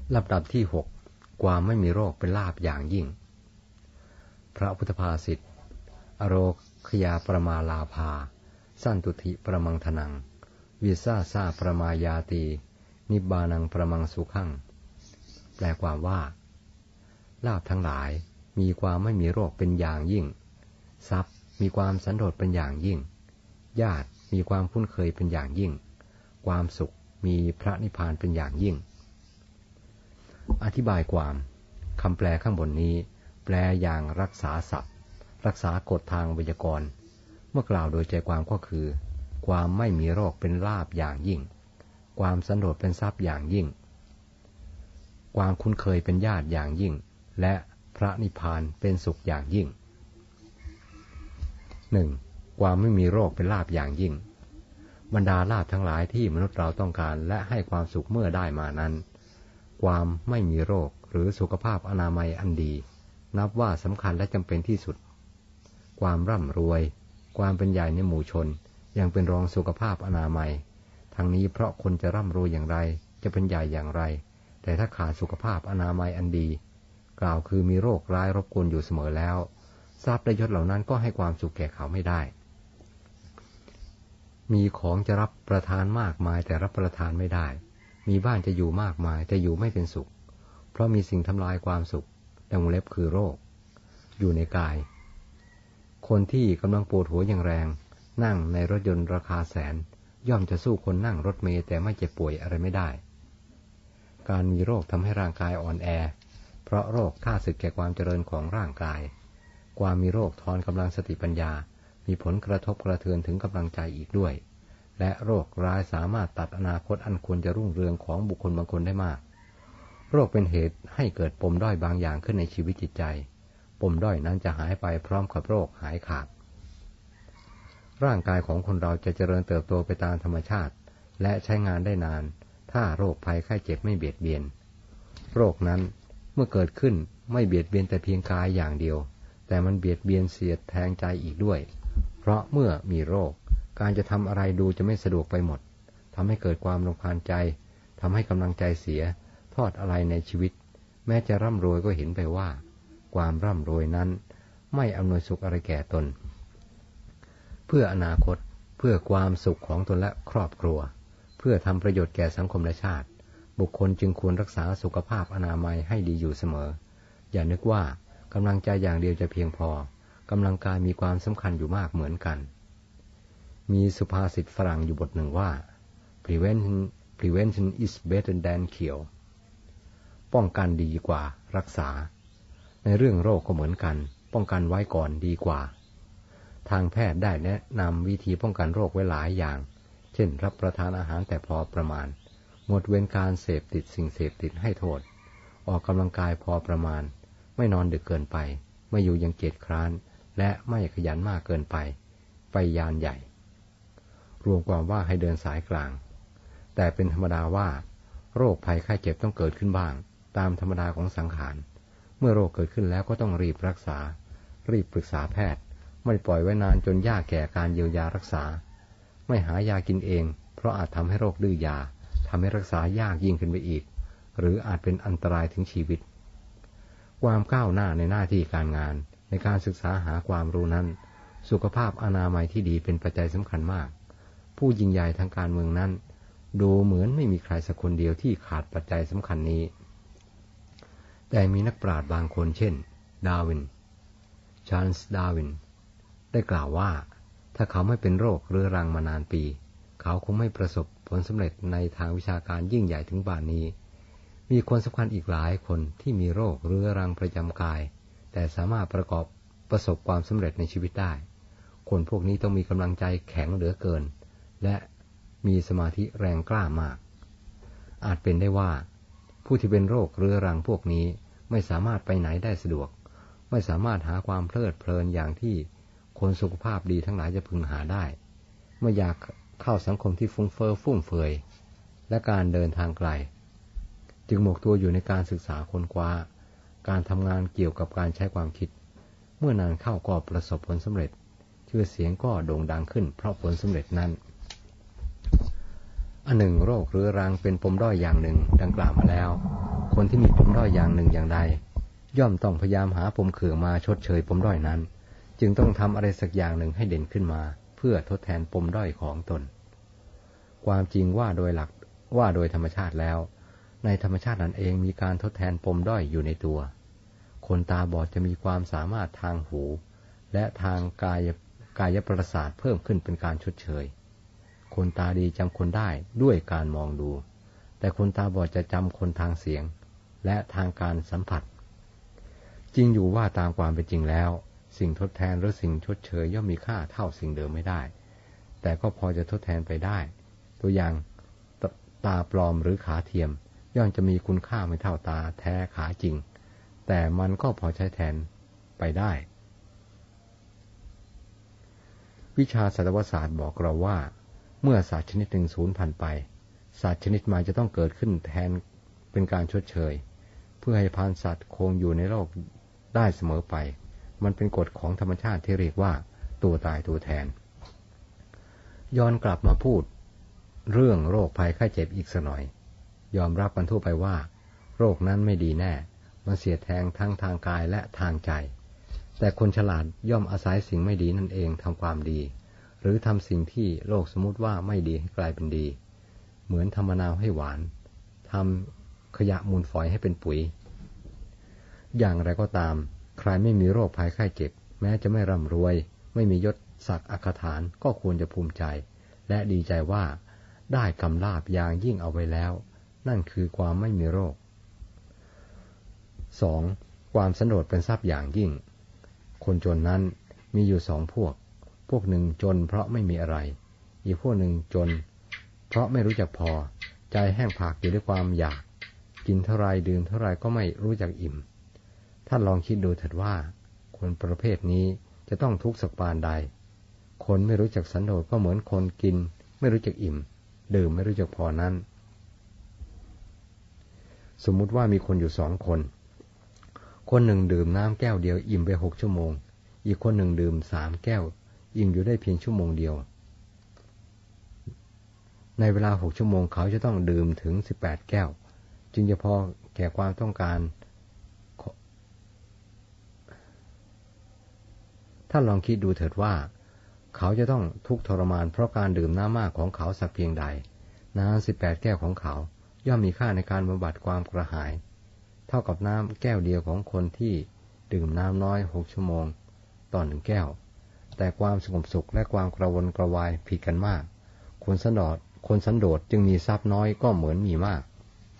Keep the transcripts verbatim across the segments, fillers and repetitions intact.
ลำดับที่หกความไม่มีโรคเป็นลาภอย่างยิ่งพระพุทธภาษิตอโรคยาประมาลาภาสันตุถิประมังธนังวิสาสาประมายาตีนิบบานังประมังสุขังแปลความว่าลาภทั้งหลายมีความไม่มีโรคเป็นอย่างยิ่งทรัพย์มีความสันโดษเป็นอย่างยิ่งญาติมีความคุ้นเคยเป็นอย่างยิ่งความสุขมีพระนิพพานเป็นอย่างยิ่งอธิบายความคำแปลข้างบนนี้แปลอย่างรักษาศัพท์รักษากฎทางไวยากรณ์เมื่อกล่าวโดยใจความก็คือความไม่มีโรคเป็นลาภอย่างยิ่งความสันโดษเป็นทรัพย์อย่างยิ่งความคุ้นเคยเป็นญาติอย่างยิ่งและพระนิพพานเป็นสุขอย่างยิ่งหนึ่งความไม่มีโรคเป็นลาภอย่างยิ่งบรรดาลาภทั้งหลายที่มนุษย์เราต้องการและให้ความสุขเมื่อได้มานั้นความไม่มีโรคหรือสุขภาพอนามัยอันดีนับว่าสำคัญและจำเป็นที่สุดความร่ำรวยความเป็นใหญ่ในหมู่ชนยังเป็นรองสุขภาพอนามัยทั้งนี้เพราะคนจะร่ำรวยอย่างไรจะเป็นใหญ่อย่างไรแต่ถ้าขาดสุขภาพอนามัยอันดีกล่าวคือมีโรคร้ายรบกวนอยู่เสมอแล้วทรัพย์และยศเหล่านั้นก็ให้ความสุขแก่เขาไม่ได้มีของจะรับประทานมากมายแต่รับประทานไม่ได้มีบ้านจะอยู่มากมายแต่อยู่ไม่เป็นสุขเพราะมีสิ่งทำลายความสุขดังวงเล็บคือโรคอยู่ในกายคนที่กำลังปวดหัวอย่างแรงนั่งในรถยนต์ราคาแสนย่อมจะสู้คนนั่งรถเมล์แต่ไม่เจ็บป่วยอะไรไม่ได้การมีโรคทำให้ร่างกายอ่อนแอเพราะโรคฆ่าศึกแก่ความเจริญของร่างกายความมีโรคทอนกำลังสติปัญญามีผลกระทบกระเทือนถึงกำลังใจอีกด้วยและโรคร้ายสามารถตัดอนาคตอันควรจะรุ่งเรืองของบุคคลบางคนได้มากโรคเป็นเหตุให้เกิดปมด้อยบางอย่างขึ้นในชีวิตจิตใจปมด้อยนั้นจะหายไปพร้อมกับโรคหายขาดร่างกายของคนเราจะเจริญเติบโตไปตามธรรมชาติและใช้งานได้นานถ้าโรคภัยไข้เจ็บไม่เบียดเบียนโรคนั้นเมื่อเกิดขึ้นไม่เบียดเบียนแต่เพียงกายอย่างเดียวแต่มันเบียดเบียนเสียดแทงใจอีกด้วยเพราะเมื่อมีโรคการจะทำอะไรดูจะไม่สะดวกไปหมดทำให้เกิดความรำคาญใจทำให้กำลังใจเสียทอดอะไรในชีวิตแม้จะร่ำรวยก็เห็นไปว่าความร่ำรวยนั้นไม่อำนวยสุขอะไรแก่ตนเพื่ออนาคตเพื่อความสุขของตนและครอบครัวเพื่อทำประโยชน์แก่สังคมและชาติบุคคลจึงควรรักษาสุขภาพอนามัยให้ดีอยู่เสมออย่านึกว่ากำลังใจอย่างเดียวจะเพียงพอกำลังกายมีความสำคัญอยู่มากเหมือนกันมีสุภาษิตฝรั่งอยู่บทหนึ่งว่า prevention prevention is better than cure ป้องกันดีกว่ารักษาในเรื่องโรคก็เหมือนกันป้องกันไว้ก่อนดีกว่าทางแพทย์ได้แนะนำวิธีป้องกันโรคไว้หลายอย่างเช่นรับประทานอาหารแต่พอประมาณงดเว้นการเสพติดสิ่งเสพติดให้โทษออกกำลังกายพอประมาณไม่นอนดึกเกินไปไม่อยู่ยังเกียจคร้านและไม่ขยันมากเกินไปไปยานใหญ่รวมความว่าให้เดินสายกลางแต่เป็นธรรมดาว่าโรคภัยไข้เจ็บต้องเกิดขึ้นบ้างตามธรรมดาของสังขารเมื่อโรคเกิดขึ้นแล้วก็ต้องรีบรักษารีบปรึกษาแพทย์ไม่ปล่อยไว้นานจนยากแก่การเยียวยารักษาไม่หายากินเองเพราะอาจทำให้โรคดื้อยาทำให้รักษายากยิ่งขึ้นไปอีกหรืออาจเป็นอันตรายถึงชีวิตความก้าวหน้าในหน้าที่การงานในการศึกษาหาความรู้นั้นสุขภาพอนามัยที่ดีเป็นปัจจัยสำคัญมากผู้ยิ่งใหญ่ทางการเมืองนั้นดูเหมือนไม่มีใครสักคนเดียวที่ขาดปัจจัยสำคัญนี้แต่มีนักปราชญ์บางคนเช่นดาร์วินชาร์ลส์ดาร์วินได้กล่าวว่าถ้าเขาไม่เป็นโรคเรื้อรังมานานปีเขาคงไม่ประสบผลสำเร็จในทางวิชาการยิ่งใหญ่ถึงป่านนี้มีคนสำคัญอีกหลายคนที่มีโรคเรื้อรังประจำกายแต่สามารถประกอบประสบความสำเร็จในชีวิตได้คนพวกนี้ต้องมีกำลังใจแข็งเหลือเกินและมีสมาธิแรงกล้ามากอาจเป็นได้ว่าผู้ที่เป็นโรคเรื้อรังพวกนี้ไม่สามารถไปไหนได้สะดวกไม่สามารถหาความเพลิดเพลินอย่างที่คนสุขภาพดีทั้งหลายจะพึงหาได้ไม่อยากเข้าสังคมที่ฟุ้งเฟ้อฟุ่มเฟือยและการเดินทางไกลจึงหมกตัวอยู่ในการศึกษาค้นคว้าการทำงานเกี่ยวกับการใช้ความคิดเมื่อนานเข้าก็ประสบผลสำเร็จชื่อเสียงก็โด่งดังขึ้นเพราะผลสำเร็จนั้นอันหนึ่งโรคเรื้อรังเป็นปมด้อยอย่างหนึ่งดังกล่าวมาแล้วคนที่มีปมด้อยอย่างหนึ่งอย่างใดย่อมต้องพยายามหาปมเขื่องมาชดเชยปมด้อยนั้นจึงต้องทำอะไรสักอย่างหนึ่งให้เด่นขึ้นมาเพื่อทดแทนปมด้อยของตนความจริงว่าโดยหลักว่าโดยธรรมชาติแล้วในธรรมชาตินั้นเองมีการทดแทนปมด้อยอยู่ในตัวคนตาบอดจะมีความสามารถทางหูและทางกายกายประสาทเพิ่มขึ้นเป็นการชดเชยคนตาดีจำคนได้ด้วยการมองดูแต่คนตาบอดจะจำคนทางเสียงและทางการสัมผัสจริงอยู่ว่าตามความเป็นจริงแล้วสิ่งทดแทนหรือสิ่งชดเชยย่อมมีค่าเท่าสิ่งเดิมไม่ได้แต่ก็พอจะทดแทนไปได้ตัวอย่างตาปลอมหรือขาเทียมย่อมจะมีคุณค่าไม่เท่าตาแท้ขาจริงแต่มันก็พอใช้แทนไปได้วิชาสัตวศาสตร์บอกเราว่าเมื่อสัตว์ชนิดหนึ่งสูญพันธุ์ไปสัตว์ชนิดใหม่จะต้องเกิดขึ้นแทนเป็นการชดเชยเพื่อให้พันธุ์สัตว์คงอยู่ในโลกได้เสมอไปมันเป็นกฎของธรรมชาติที่เรียกว่าตัวตายตัวแทนย้อนกลับมาพูดเรื่องโรคภัยไข้เจ็บอีกสักหน่อยยอมรับกันทั่วไปว่าโรคนั้นไม่ดีแน่มันเสียดแทงทั้งทางกายและทางใจแต่คนฉลาดย่อมอาศัยสิ่งไม่ดีนั่นเองทำความดีหรือทำสิ่งที่โลกสมมติว่าไม่ดีให้กลายเป็นดีเหมือนทำมะนาวให้หวานทำขยะมูลฝอยให้เป็นปุ๋ยอย่างไรก็ตามใครไม่มีโรคภัยไข้เจ็บแม้จะไม่ร่ำรวยไม่มียศศักดิ์อัคฐานก็ควรจะภูมิใจและดีใจว่าได้กำลาภอย่างยิ่งเอาไว้แล้วนั่นคือความไม่มีโรค สอง. ความสันโดษเป็นทรัพย์อย่างยิ่งคนจนนั้นมีอยู่สองพวกพวกหนึ่งจนเพราะไม่มีอะไรอีกพวกหนึ่งจนเพราะไม่รู้จักพอใจแห้งผากอยู่ด้วยความอยากกินเท่าไรดื่มเท่าไรก็ไม่รู้จักอิ่มท่านลองคิดดูเถิดว่าคนประเภทนี้จะต้องทุกข์สักปานใดคนไม่รู้จักสันโดษก็เหมือนคนกินไม่รู้จักอิ่มดื่มไม่รู้จักพอนั้นสมมุติว่ามีคนอยู่สองคนคนหนึ่งดื่มน้ำแก้วเดียวอิ่มไปหกชั่วโมงอีกคนหนึ่งดื่มสามแก้วอิ่มอยู่ได้เพียงชั่วโมงเดียวในเวลาหกชั่วโมงเขาจะต้องดื่มถึงสิบแปดแก้วจึงจะพอแก่ความต้องการท่านลองคิดดูเถิดว่าเขาจะต้องทุกข์ทรมานเพราะการดื่มน้ำมากของเขาสักเพียงใดน้ำสิบแปดแก้วของเขาย่อมมีค่าในการบำบัดความกระหายเท่ากับน้ำแก้วเดียวของคนที่ดื่มน้ำน้อยหกชั่วโมงต่อหนึ่งแก้วแต่ความสงบสุขและความกระวนกระวายผิดกันมากคนสันโดษคนสันโดษจึงมีทรัพย์น้อยก็เหมือนมีมาก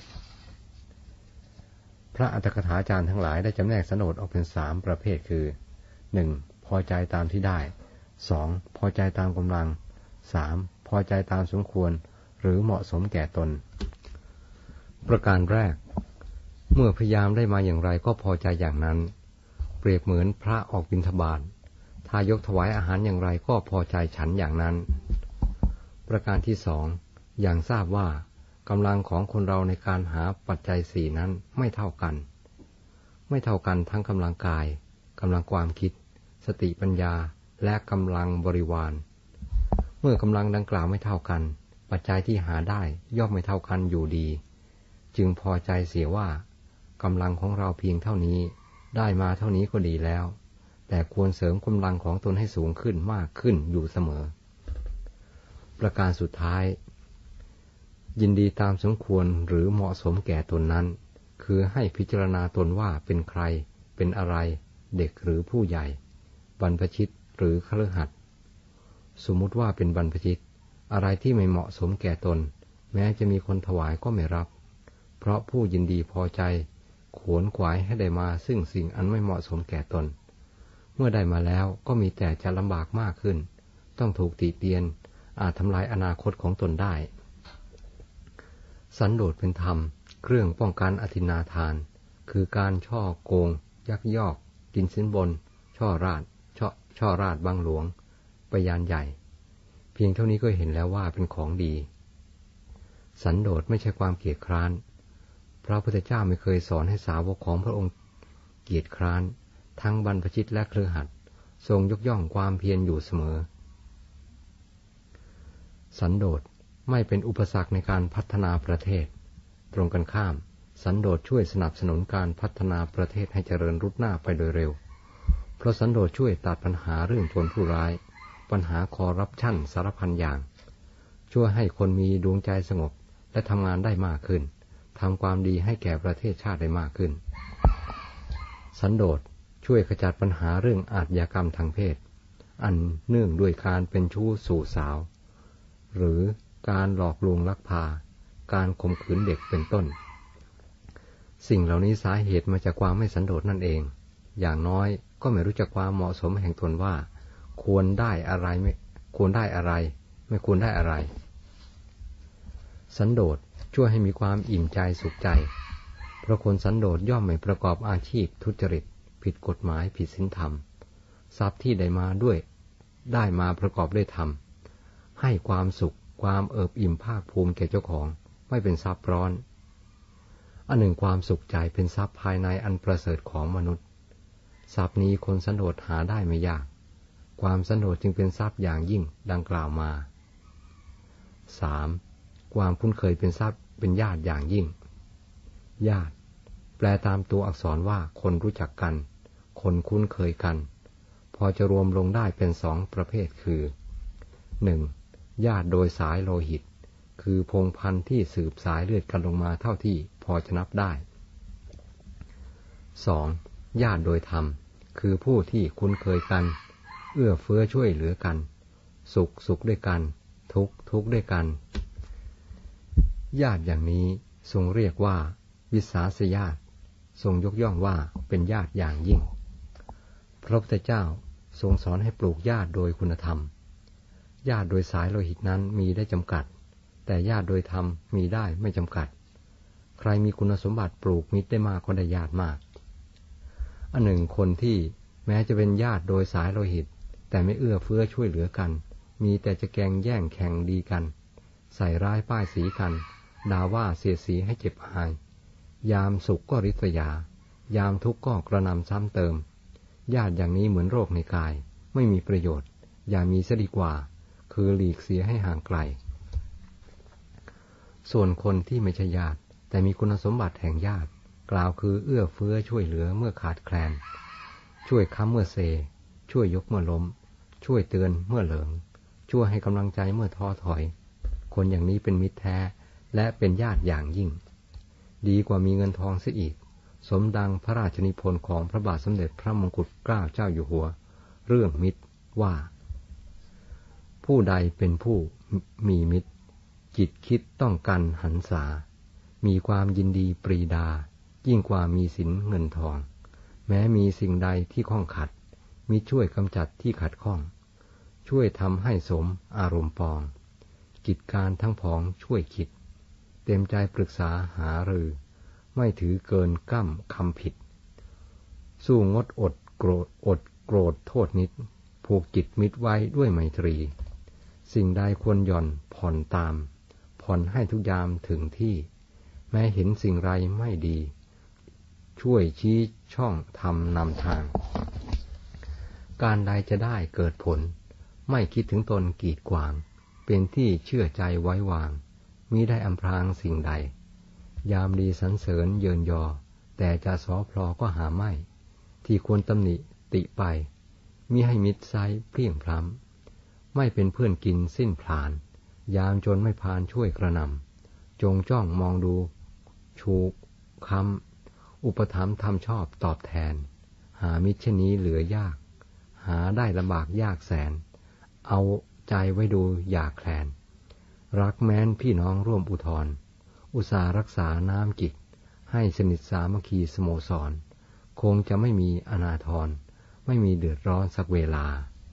พระอัตถกถาจารย์ทั้งหลายได้จำแนกสันโดษออกเป็นสามประเภทคือ หนึ่ง. พอใจตามที่ได้ สอง. พอใจตามกำลัง สาม. พอใจตามสมควรหรือเหมาะสมแก่ตนประการแรกเมื่อพยายามได้มาอย่างไรก็พอใจอย่างนั้นเปรียบเหมือนพระออกบิณฑบาตถ้ายกถวายอาหารอย่างไรก็พอใจฉันอย่างนั้นประการที่สองอย่างทราบว่ากำลังของคนเราในการหาปัจจัยสี่นั้นไม่เท่ากันไม่เท่ากันทั้งกำลังกายกำลังความคิดสติปัญญาและกำลังบริวารเมื่อกำลังดังกล่าวไม่เท่ากันปัจจัยที่หาได้ย่อมไม่เท่ากันอยู่ดีจึงพอใจเสียว่ากำลังของเราเพียงเท่านี้ได้มาเท่านี้ก็ดีแล้วแต่ควรเสริมกำลังของตนให้สูงขึ้นมากขึ้นอยู่เสมอประการสุดท้ายยินดีตามสมควรหรือเหมาะสมแก่ตนนั้นคือให้พิจารณาตนว่าเป็นใครเป็นอะไรเด็กหรือผู้ใหญ่บรรพชิตหรือคฤหัสถ์สมมุติว่าเป็นบรรพชิตอะไรที่ไม่เหมาะสมแก่ตนแม้จะมีคนถวายก็ไม่รับเพราะผู้ยินดีพอใจขวนขวายให้ได้มาซึ่งสิ่งอันไม่เหมาะสมแก่ตนเมื่อได้มาแล้วก็มีแต่จะลำบากมากขึ้นต้องถูกติเตียนอาจทำลายอนาคตของตนได้สันโดษเป็นธรรมเครื่องป้องกันอธินาทานคือการช่อโกงยักยอกกินสินบนช่อราษฎร์ช่อช่อราษฎร์บังหลวงไปยานใหญ่เพียงเท่านี้ก็เห็นแล้วว่าเป็นของดีสันโดษไม่ใช่ความเกียจคร้านพระพุทธเจ้าไม่เคยสอนให้สาวกของพระองค์เกียจคร้านทั้งบรรพชิตและคฤหัสถ์ทรงยกย่องความเพียรอยู่เสมอสันโดษไม่เป็นอุปสรรคในการพัฒนาประเทศตรงกันข้ามสันโดษช่วยสนับสนุนการพัฒนาประเทศให้เจริญรุดหน้าไปโดยเร็วเพราะสันโดษช่วยตัดปัญหาเรื่องโจรผู้ร้ายปัญหาคอร์รัปชันสารพันอย่างช่วยให้คนมีดวงใจสงบและทำงานได้มากขึ้นทำความดีให้แก่ประเทศชาติได้มากขึ้นสันโดษช่วยขจัดปัญหาเรื่องอาชญากรรมทางเพศอันเนื่องด้วยการเป็นชู้สู่สาวหรือการหลอกลวงลักพาการข่มขืนเด็กเป็นต้นสิ่งเหล่านี้สาเหตุมาจากความไม่สันโดษนั่นเองอย่างน้อยก็ไม่รู้จักความเหมาะสมแห่งตนว่าควรได้อะไรไม่ควรได้อะไรไม่ควรได้อะไรสันโดษช่วยให้มีความอิ่มใจสุขใจเพราะคนสันโดษย่อมไม่ประกอบอาชีพทุจริตผิดกฎหมายผิดศีลธรรมทรัพย์ที่ได้มาด้วยได้มาประกอบด้วยธรรมให้ความสุขความเอิบอิ่มภาคภูมิแก่เจ้าของไม่เป็นทรัพย์ร้อนอันหนึ่งความสุขใจเป็นทรัพย์ภายในอันประเสริฐของมนุษย์ทรัพย์นี้คนสันโดษหาได้ไม่ยากความสันโดษจึงเป็นทรัพย์อย่างยิ่งดังกล่าวมา สาม. ความคุ้นเคยเป็นทรัพย์เป็นญาติอย่างยิ่งญาติแปลตามตัวอักษรว่าคนรู้จักกันคนคุ้นเคยกันพอจะรวมลงได้เป็นสองประเภทคือ หนึ่ง. ญาติโดยสายโลหิตคือพงศ์พันธุ์ที่สืบสายเลือดกันลงมาเท่าที่พอจะนับได้ สอง. ญาติโดยธรรมคือผู้ที่คุ้นเคยกันเอื้อเฟื้อช่วยเหลือกันสุขสุขด้วยกันทุกข์ทุกข์ด้วยกันญาติอย่างนี้ทรงเรียกว่าวิสาสญาติทรงยกย่องว่าเป็นญาติอย่างยิ่งพระพุทธเจ้าทรงสอนให้ปลูกญาติโดยคุณธรรมญาติโดยสายโลหิตนั้นมีได้จำกัดแต่ญาติโดยธรรมมีได้ไม่จำกัดใครมีคุณสมบัติปลูกมิตรได้มากก็ได้ญาติมากอันหนึ่งคนที่แม้จะเป็นญาติโดยสายโลหิตแต่ไม่เอื้อเฟื้อช่วยเหลือกันมีแต่จะแกล้งแย่งแข่งดีกันใส่ร้ายป้ายสีกันด่าว่าเสียดสีให้เจ็บอายยามสุขก็ริษยายามทุกข์ก็กระนำซ้ำเติมญาติอย่างนี้เหมือนโรคในกายไม่มีประโยชน์อย่ามีซะดีกว่าคือหลีกเสียให้ห่างไกลส่วนคนที่ไม่ใช่ญาติแต่มีคุณสมบัติแห่งญาติกล่าวคือเอื้อเฟื้อช่วยเหลือเมื่อขาดแคลนช่วยค้ำเมื่อเซช่วยยกเมื่อล้มช่วยเตือนเมื่อเหลิงช่วยให้กำลังใจเมื่อท้อถอยคนอย่างนี้เป็นมิตรแท้และเป็นญาติอย่างยิ่งดีกว่ามีเงินทองเสียอีกสมดังพระราชนิพนธ์ของพระบาทสมเด็จพระมงกุฎเกล้าเจ้าอยู่หัวเรื่องมิตรว่าผู้ใดเป็นผู้มีมิตรจิตคิดต้องกันหันษามีความยินดีปรีดายิ่งกว่ามีสินเงินทองแม้มีสิ่งใดที่ข้องขัดมิช่วยกำจัดที่ขัดข้องช่วยทำให้สมอารมณ์ปองกิจการทั้งผองช่วยคิดเต็มใจปรึกษาหารือไม่ถือเกินก้ำคำผิดสู้งดอดโกรธอดโกรธโทษนิดผูกจิตมิตรไว้ด้วยไมตรีสิ่งใดควรหย่อนผ่อนตามผ่อนให้ทุกยามถึงที่แม้เห็นสิ่งไรไม่ดีช่วยชี้ช่องทำนำทางการใดจะได้เกิดผลไม่คิดถึงตนกีดขวางเป็นที่เชื่อใจไว้วางมิได้อำพรางสิ่งใดยามดีสรรเสริญเยินยอแต่จะสอพลอก็หาไม่ที่ควรตำหนิติไปมิให้มิตรไซเพลี่ยงพล้ำไม่เป็นเพื่อนกินสิ้นพลานยามจนไม่พานช่วยกระนำจงจ้องมองดูชูคำอุปถัมภ์ทำชอบตอบแทนหามิตรเช่นนี้เหลือยากหาได้ลำบากยากแสนเอาใจไว้ดูอย่าแคลนรักแม้นพี่น้องร่วมอุทธรอุตสารักษาน้ำจิตให้สนิทสามัคคีสโมสรคงจะไม่มีอนาทรไม่มีเดือดร้อนสักเวลา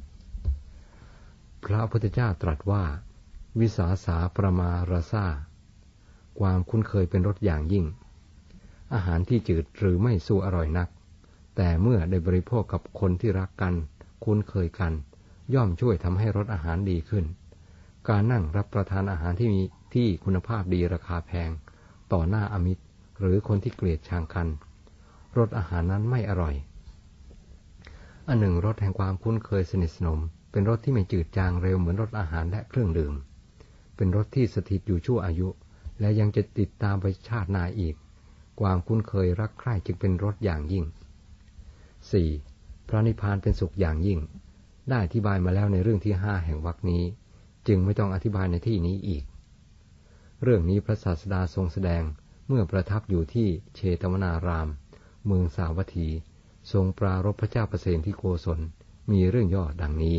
พระพุทธเจ้าตรัสว่าวิสาสาประมาราซาความคุ้นเคยเป็นรสอย่างยิ่งอาหารที่จืดหรือไม่สู้อร่อยนักแต่เมื่อได้บริโภคกับคนที่รักกันคุ้นเคยกันย่อมช่วยทำให้รสอาหารดีขึ้นการนั่งรับประทานอาหารที่มีที่คุณภาพดีราคาแพงต่อหน้าอมิตรหรือคนที่เกลียดชังกันรสอาหารนั้นไม่อร่อยอันหนึ่งรสแห่งความคุ้นเคยสนิทสนมเป็นรสที่ไม่จืดจางเร็วเหมือนรสอาหารและเครื่องดื่มเป็นรสที่สถิตอยู่ชั่วอายุและยังจะติดตามไปชาติหน้าอีกความคุ้นเคยรักใคร่จึงเป็นรสอย่างยิ่ง สี่. พระนิพพานเป็นสุขอย่างยิ่งได้อธิบายมาแล้วในเรื่องที่ห้าแห่งวรรคนี้จึงไม่ต้องอธิบายในที่นี้อีกเรื่องนี้พระศาสดาทรงแสดงเมื่อประทับอยู่ที่เชตวนารามเมืองสาวัตถีทรงปรารภพระเจ้าประเสนที่โกศลมีเรื่องย่อดังนี้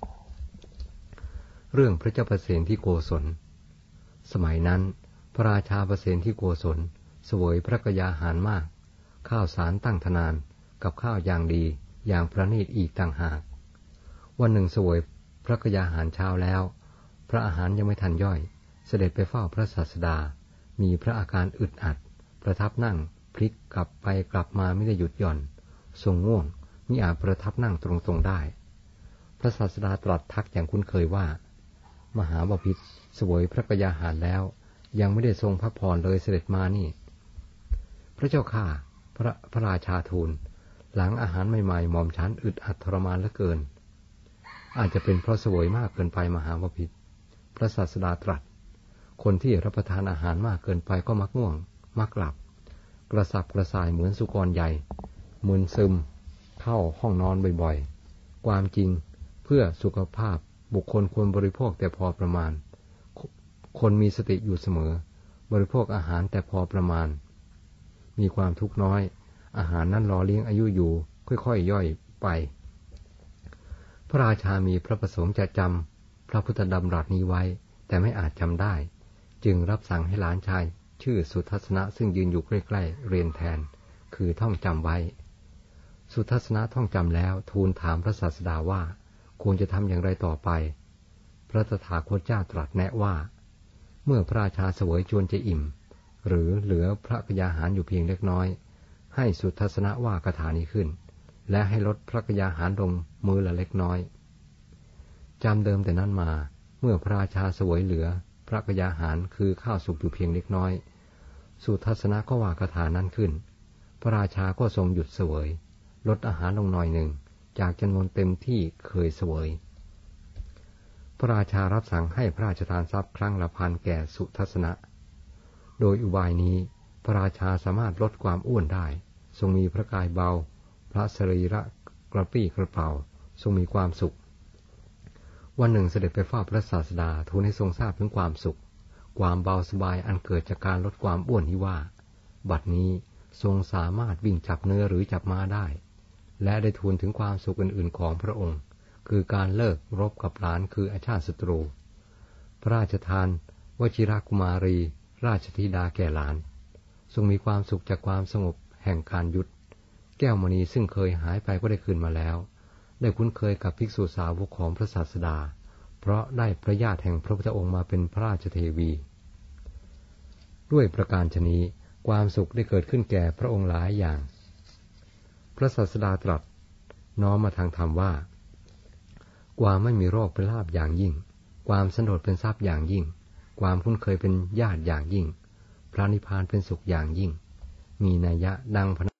เรื่องพระเจ้าประเสนที่โกศลสมัยนั้นพระราชาประเสนที่โกศลเสวยพระกยาหารมากข้าวสารตั้งธนานกับข้าวอย่างดีอย่างประณีตอีกต่างหากวันหนึ่งเสวยพระกยาหารเช้าแล้วพระอาหารยังไม่ทันย่อยเสด็จไปเฝ้าพระศาสดามีพระอาการอึดอัดประทับนั่งพลิกกลับไปกลับมาไม่ได้หยุดหย่อนทรงง่วงมิอาจประทับนั่งตรงๆได้พระศาสดาตรัสทักอย่างคุ้นเคยว่ามหาบพิตรเสวยพระกยาหารแล้วยังไม่ได้ทรงพักผ่อนเลยเสด็จมานี่พระเจ้าข้าพระพระราชาทูลหลังอาหารใหม่ๆหม่อมฉันอึดอัดทรมานเหลือเกินอาจจะเป็นเพราะเสวยมากเกินไปมหาบพิตรพระศาสดาตรัสคนที่รับประทานอาหารมากเกินไปก็มักง่วงมักหลับกระสับกระส่ายเหมือนสุกรใหญ่มึนซึมเข้าห้องนอนบ่อยๆความจริงเพื่อสุขภาพบุคคลควรบริโภคแต่พอประมาณคนมีสติอยู่เสมอบริโภคอาหารแต่พอประมาณมีความทุกข์น้อยอาหารนั้นรอเลี้ยงอายุอยู่ค่อยๆย่อยไปพระราชามีพระประสงค์จะจำพระพุทธดำรัสนี้ไว้แต่ไม่อาจจำได้จึงรับสั่งให้หลานชายชื่อสุทัศนะซึ่งยืนอยู่ใกล้ๆเรียนแทนคือท่องจำไว้สุทัศนะท่องจำแล้วทูลถามพระศาสดาว่าควรจะทำอย่างไรต่อไปพระตถาคตเจ้าตรัสแนะว่าเมื่อพระราชาเสวยจวนจะอิ่มหรือเหลือพระกยาหารอยู่เพียงเล็กน้อยให้สุทัศนะว่าคาถานี้ขึ้นและให้ลดพระกยาหารลงมื้อละเล็กน้อยจำเดิมแต่นั้นมาเมื่อพระราชาเสวยเหลือพระกยาหารคือข้าวสุกอยู่เพียงเล็กน้อยสุทัศนะก็ว่าคาถานั้นขึ้นพระราชาก็ทรงหยุดเสวยลดอาหารลงหน่อยหนึ่งจากจำนวนเต็มที่เคยเสวยพระราชารับสั่งให้พระราชทานทรัพย์ครั้งละพันแก่สุทัศนะโดยอุบายนี้พระราชาสามารถลดความอ้วนได้ทรงมีพระกายเบาพระสรีระกระปรี้กระเปร่าทรงมีความสุขวันหนึ่งเสด็จไปเฝ้าพระศาสดาทูลให้ทรงทราบถึงความสุขความเบาสบายอันเกิดจากการลดความอ้วนนี้ว่าบัดนี้ทรงสามารถวิ่งจับเนื้อหรือจับม้าได้และได้ทูลถึงความสุขอื่นๆของพระองค์คือการเลิกรบกับหลานคืออาชาติศัตรูพระราชทานวชิรกุมารีราชธิดาแก่หลานทรงมีความสุขจากความสงบแห่งการยุทธแก้วมณีซึ่งเคยหายไปก็ได้คืนมาแล้วได้คุ้นเคยกับภิกษุสาวกของพระศาสดาเพราะได้พระญาติแห่งพระพุทธองค์มาเป็นพระราชเทวีด้วยประการฉะนี้ความสุขได้เกิดขึ้นแก่พระองค์หลายอย่างพระศาสดาตรัสน้อมมาทางธรรมว่าความไม่มีโรคเป็นลาภอย่างยิ่งความสันโดษเป็นทรัพย์อย่างยิ่งความคุ้นเคยเป็นญาติอย่างยิ่งพระนิพพานเป็นสุขอย่างยิ่งมีนัยยะดัง